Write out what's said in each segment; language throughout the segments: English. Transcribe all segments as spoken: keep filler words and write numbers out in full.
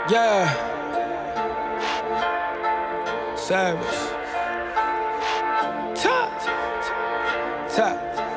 Yeah. Savage. Top. Top.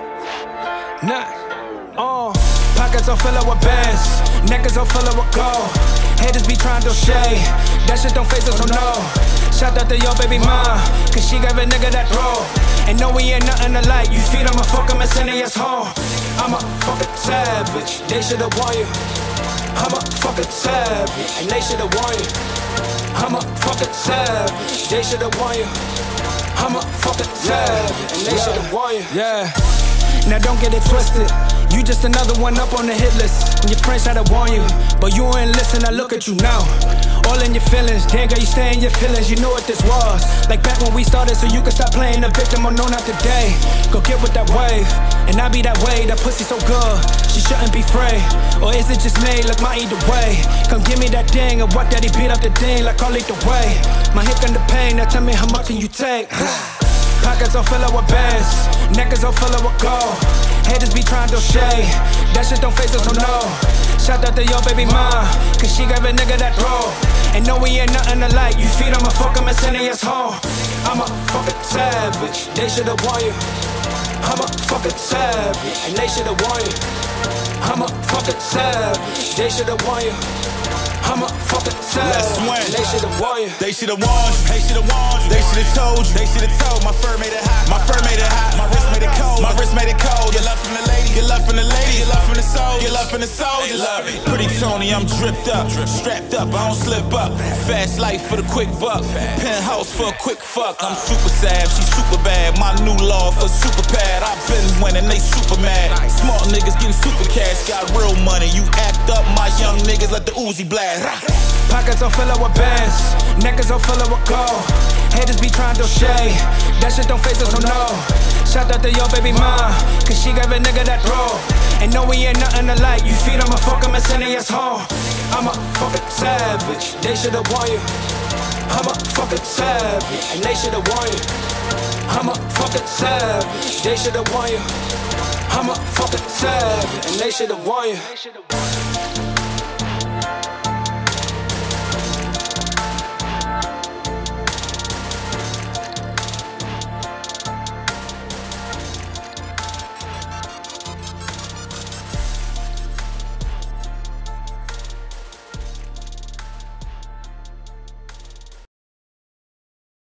Nah. Uh. Pockets all fill up with bands. Neckers all fill up with gold. Haters be trying to shade. That shit don't face us, so no. Shout out to your baby mom, cause she gave a nigga that roll. And no, we ain't nothing alike. You feed him a fuck him and send his home. I'm a fucking savage. They should've won you. I'm a fucking savage, and they should've won you. I'm a fucking savage, they should've won you. I'm a fucking savage, and they should've won you. Yeah. Now don't get it twisted. You just another one up on the hit list. And your friends try to warn you, but you ain't listen. I look at you now, all in your feelings. Damn girl, you stay in your feelings. You know what this was, like back when we started, so you can stop playing the victim. Oh no, not today. Go get with that wave, and I be that way. That pussy so good, she shouldn't be free. Or is it just me? Look, my either way. Come give me that thing, and what that he beat up the thing like all the way. My hip and the pain, now tell me how much can you take? Pockets all fill up with bands, neckers all fill up with gold. Haters be trying to shade, that shit don't face us, so no. Shout out to your baby mom, cause she gave a nigga that roll. And no, we ain't nothing alike. You feed him a fuck him and send his home. I'm a fucking savage, they should've won you. I'm a fucking savage, and they should've won you. I'm a fucking savage, they should've won you. I'm a fucking savage, and they should've won you. They should've won, they should've won, they should've told you, they should've told. My fur made it hot, my fur made it hot, my wrist made it cold, my wrist made it cold. Get love from the lady, get love from the lady, get love from the soul, get love from the soldiers. Pretty Tony, I'm dripped up, strapped up, I don't slip up. Fast life for the quick buck, penthouse for a quick fuck. I'm super sad, she super bad. My new law for super pad. I've been winning, they super mad. Smart niggas getting super cash, got real money. You act up, my young niggas like the Uzi blast. Pockets all fill up with bands, neckers all fill up with gold. Haters be trying to shade, that shit don't face us, so no. Shout out to your baby mom, cause she gave a nigga that roll. And no, we ain't nothing alike. You feed him a fuck him and send his home. I'm a fucking savage, they should've won you. I'm a fucking savage, and they should've won you. I'm a fucking savage, they should've won you. I'm a fucking savage, and they should've won you.